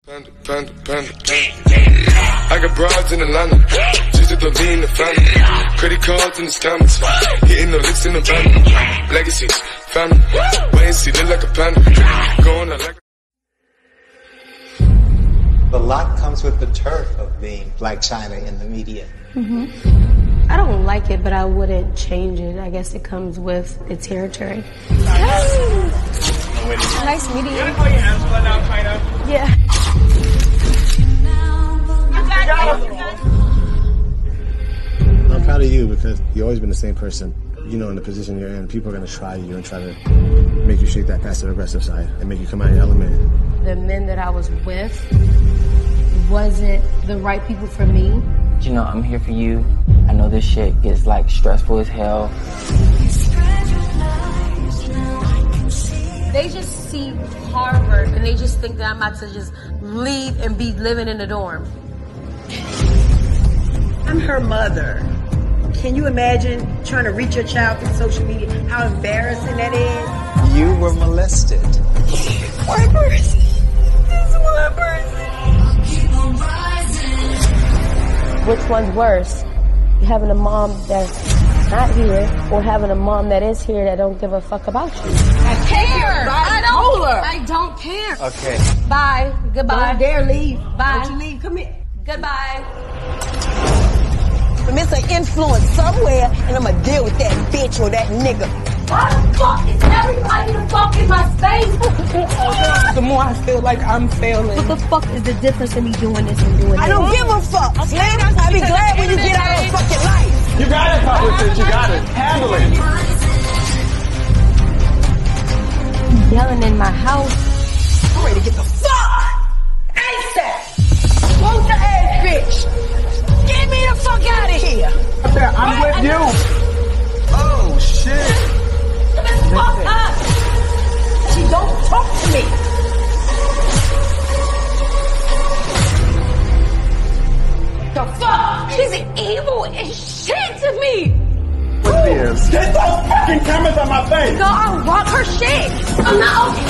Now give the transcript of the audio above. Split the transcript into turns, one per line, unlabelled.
Panda, panda, panda. I got broads in Atlanta. Just to throw me in the family. Credit cards in the scammers. Hitting the licks in the van. Legacies, family. Wait and see, look like a panda. Going out like
a lot comes with the turf of being Black China in the media.
I don't like it, but I wouldn't change it. I guess it comes with the territory. Nice meeting you. You gotta call your hands blood now, China. Yeah.
I'm proud of you because you've always been the same person. You know, in the position you're in, people are gonna try you and try to make you shake that passive-aggressive side and make you come out of your element.
The men that I was with wasn't the right people for me.
You know, I'm here for you. I know this shit gets like stressful as hell.
They just see Harvard and they just think that I'm about to just leave and be living in the dorm.
I'm her mother. Can you imagine trying to reach your child through social media? How embarrassing that is?
You were molested.
One person. This one person.
Which one's worse? Having a mom that's not here or having a mom that is here that don't give a fuck about you?
I care.
I don't care.
Okay.
Bye. Goodbye.
Don't dare leave.
Bye.
Don't you leave. Come here.
Goodbye.
It's an influence somewhere, and I'm gonna deal with that bitch or that nigga.
Why the fuck is everybody the fuck in my space?
The more I feel like I'm failing.
What the fuck is the difference in me doing this and doing that?
I don't give a fuck. Okay, I'll be glad when you get out of fucking life.
You got it, publicist. You got it. Handle it.
Yelling in my house.
I'm ready to get the fuck ASAP. Who's the ass bitch? Get me the fuck out of here.
I'm with you. Oh, shit.
Fuck up. She don't talk to me. The fuck?
She's evil as shit to me.
What is? Get those fucking cameras on my face.
No, I'll rock her shit. I'm not okay.